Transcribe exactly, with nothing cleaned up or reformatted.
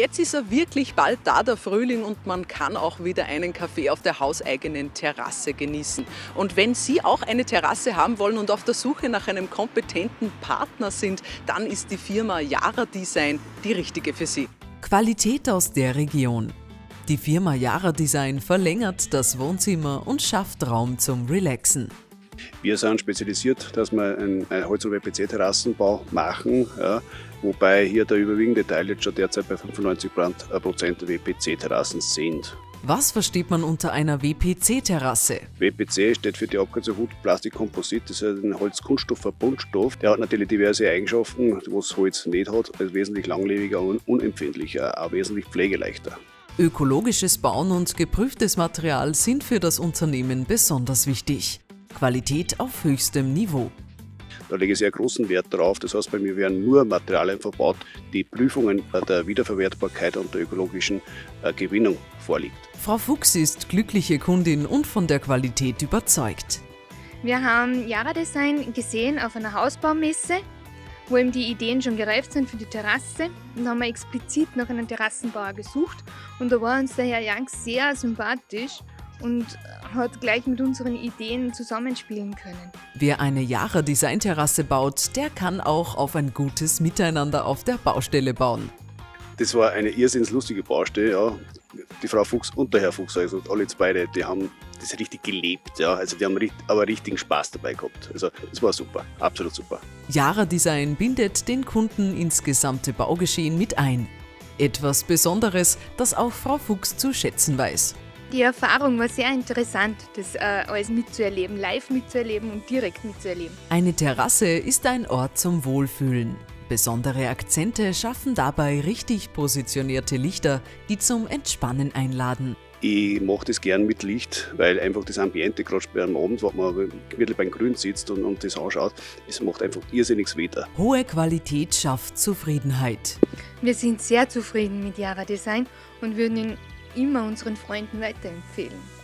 Jetzt ist er wirklich bald da, der Frühling, und man kann auch wieder einen Kaffee auf der hauseigenen Terrasse genießen. Und wenn Sie auch eine Terrasse haben wollen und auf der Suche nach einem kompetenten Partner sind, dann ist die Firma Yara Design die richtige für Sie. Qualität aus der Region. Die Firma Yara Design verlängert das Wohnzimmer und schafft Raum zum Relaxen. Wir sind spezialisiert, dass wir einen Holz- und W P C-Terrassenbau machen, ja, wobei hier der überwiegende Teil jetzt schon derzeit bei fünfundneunzig Prozent W P C-Terrassen sind. Was versteht man unter einer W P C-Terrasse? W P C steht für die Abkürzung Wood Plastic Composite. Das ist ein Holzkunststoffverbundstoff. Der hat natürlich diverse Eigenschaften, was Holz nicht hat. Er ist wesentlich langlebiger und unempfindlicher, auch wesentlich pflegeleichter. Ökologisches Bauen und geprüftes Material sind für das Unternehmen besonders wichtig. Qualität auf höchstem Niveau. Da lege ich sehr großen Wert darauf. Das heißt, bei mir werden nur Materialien verbaut, die Prüfungen der Wiederverwertbarkeit und der ökologischen Gewinnung vorliegt. Frau Fuchs ist glückliche Kundin und von der Qualität überzeugt. Wir haben Yara Design gesehen auf einer Hausbaumesse, wo eben die Ideen schon gereift sind für die Terrasse. Und da haben wir explizit nach einem Terrassenbauer gesucht. Und da war uns der Herr Young sehr sympathisch und hat gleich mit unseren Ideen zusammenspielen können. Wer eine Yara Design Terrasse baut, der kann auch auf ein gutes Miteinander auf der Baustelle bauen. Das war eine irrsinnslustige Baustelle. Ja. Die Frau Fuchs und der Herr Fuchs, also alle beide, die haben das richtig gelebt. Ja. Also die haben aber richtigen Spaß dabei gehabt. Also das war super, absolut super. Yara Design bindet den Kunden ins gesamte Baugeschehen mit ein. Etwas Besonderes, das auch Frau Fuchs zu schätzen weiß. Die Erfahrung war sehr interessant, das äh, alles mitzuerleben, live mitzuerleben und direkt mitzuerleben. Eine Terrasse ist ein Ort zum Wohlfühlen. Besondere Akzente schaffen dabei richtig positionierte Lichter, die zum Entspannen einladen. Ich mache das gern mit Licht, weil einfach das Ambiente, gerade am Abend, wo man gemütlich beim Grün sitzt und, und das anschaut, es macht einfach irrsinniges Wetter. Hohe Qualität schafft Zufriedenheit. Wir sind sehr zufrieden mit Yara Design und würden ihn immer unseren Freunden weiterempfehlen.